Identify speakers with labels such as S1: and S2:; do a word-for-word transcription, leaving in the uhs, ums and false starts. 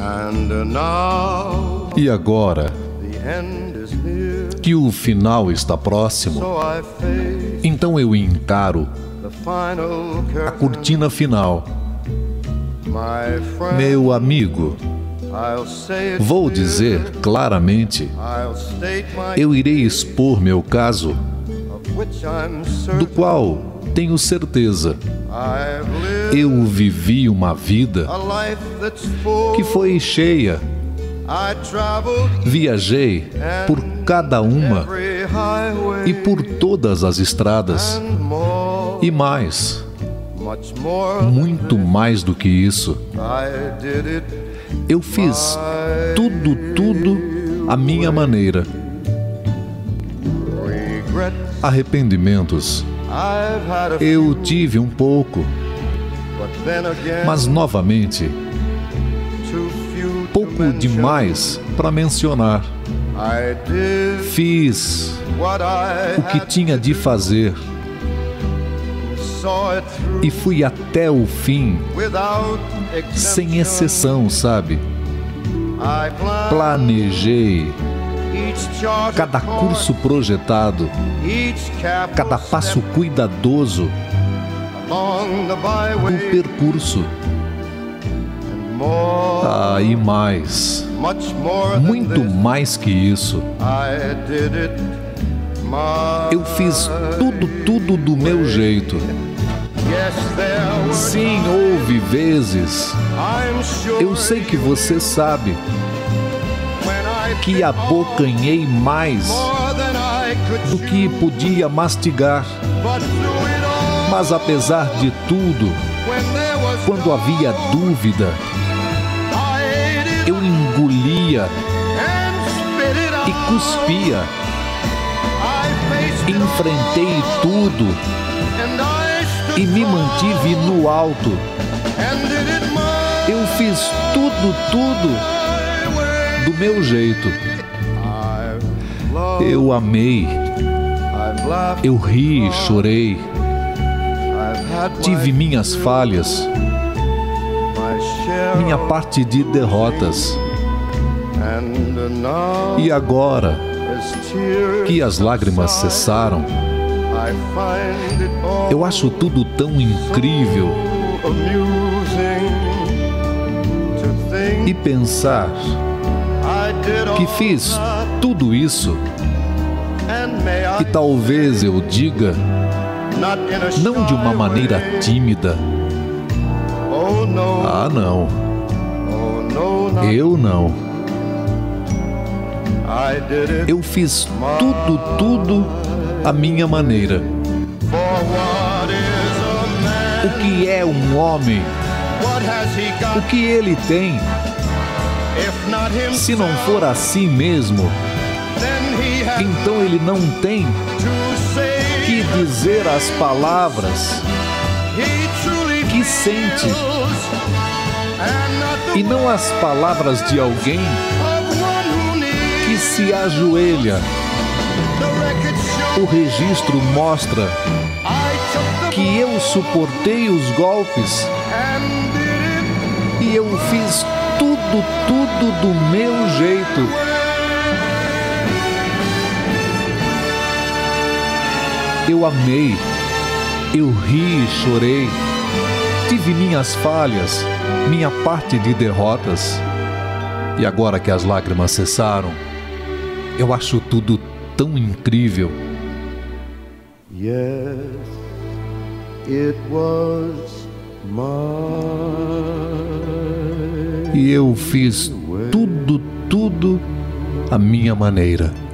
S1: E agora que o final está próximo, então eu encaro a cortina final. Meu amigo, vou dizer claramente, eu irei expor meu caso, do qual tenho certeza. Eu vivi uma vida que foi cheia. Viajei por cada uma e por todas as estradas. E mais, muito mais do que isso. Eu fiz tudo, tudo à minha maneira. Arrependimentos eu tive um pouco, mas novamente, pouco demais para mencionar. Fiz o que tinha de fazer e fui até o fim, sem exceção, sabe? Planejei cada curso projetado, cada passo cuidadoso do percurso. Ah, e mais, muito mais que isso. Eu fiz tudo, tudo do meu jeito. Sim, houve vezes, eu sei que você sabe, que abocanhei mais do que podia mastigar. Mas apesar de tudo, quando havia dúvida, eu engolia e cuspia. Enfrentei tudo e me mantive no alto. Eu fiz tudo, tudo do meu jeito. Eu amei, eu ri e chorei. Tive minhas falhas, minha parte de derrotas. E agora que as lágrimas cessaram, eu acho tudo tão incrível. E pensar que fiz tudo isso, e talvez eu diga, não de uma maneira tímida. Ah, não. Eu não. Eu fiz tudo, tudo à minha maneira. O que é um homem? O que ele tem? Se não for assim mesmo, então ele não tem que dizer as palavras que sente, e não as palavras de alguém que se ajoelha. O registro mostra que eu suportei os golpes e eu fiz tudo, tudo do meu jeito. Eu amei, eu ri e chorei. Tive minhas falhas, minha parte de derrotas. E agora que as lágrimas cessaram, eu acho tudo tão incrível.
S2: Yes, it was my...
S1: E eu fiz tudo, tudo à minha maneira.